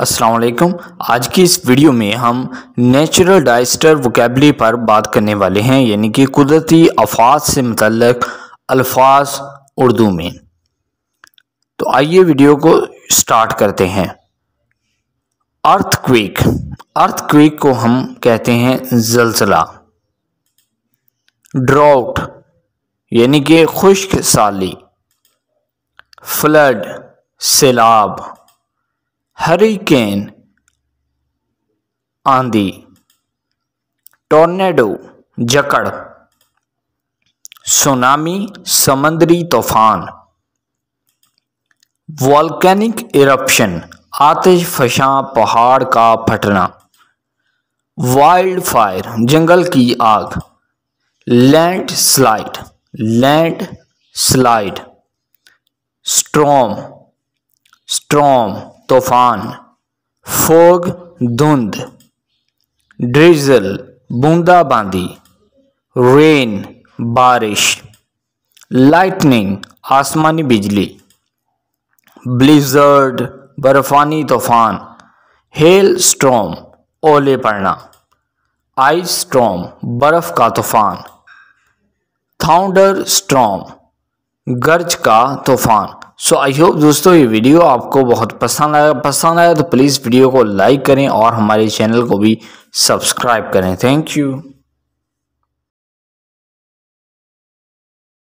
अस्सलाम वालेकुम। आज की इस वीडियो में हम नेचुरल डायस्टर वोकेबलरी पर बात करने वाले हैं, यानी कि कुदरती अल्फाज से मुतल्लिक अल्फाज उर्दू में। तो आइए वीडियो को स्टार्ट करते हैं। अर्थक्वेक, अर्थक्वेक को हम कहते हैं ज़लज़ला। ड्राउट यानी कि खुश्क साली। फ्लड सैलाब। हरिकेन आंधी। टोर्नेडो जकड़। सुनामी समंदरी तूफान। वॉल्केनिक इरप्शन आतिश फशां पहाड़ का फटना। वाइल्ड फायर जंगल की आग। Landslide, landslide. Storm, storm तूफान। फोग धुंध। ड्रिजल बूंदाबांदी। रेन बारिश। लाइटनिंग आसमानी बिजली। ब्लिजर्ड बर्फानी तूफान। हेल स्टॉर्म ओले पड़ना। आइस स्टॉर्म बर्फ का तूफान। थाउंडर स्टॉर्म गर्ज का तूफान। सो आई होप दोस्तों ये वीडियो आपको बहुत पसंद आया तो प्लीज़ वीडियो को लाइक करें और हमारे चैनल को भी सब्सक्राइब करें। Thank you.